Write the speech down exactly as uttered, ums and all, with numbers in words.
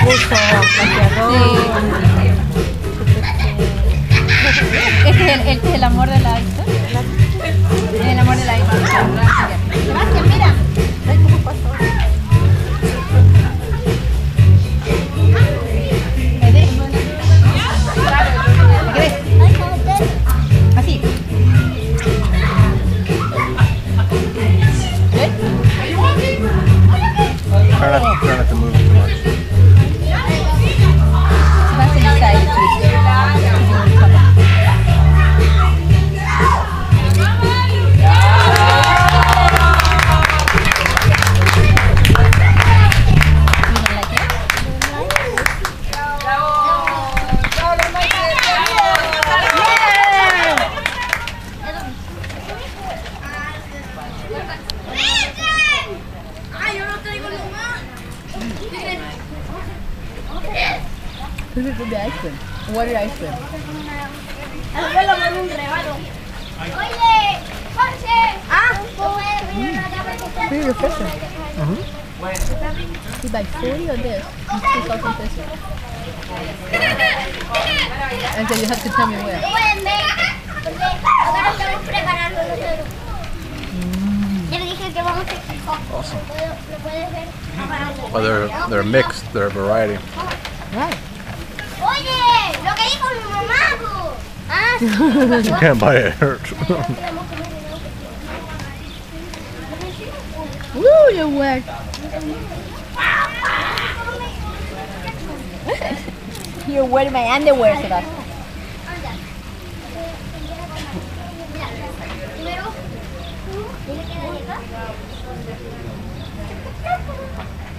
buzo, plateador. Este es el, este es el amor de la Isa. El amor de la Isa. Sebastián, mira. Ay, cómo pasó. Así. Try not, try not to move too much. Sebastian decided to. This is the ice cream. What is ice cream? Abuelo me dio un regalo. Oye, Jorge. Ah. Pretty refreshing. You buy forty on this. It's two thousand pesos. And then you have to tell me where. Ahora estamos preparando nosotros. Yo le dije que vamos a... Awesome. ¿Lo puedes ver? Well, they're they're mixed. They're a variety. Right. Oye, lo que dijo mi mamá, bu. Ah, You can't buy it. Woo, you're wet. You're wearing my underwear, Sebastian. Primero, tú, dile que de acá.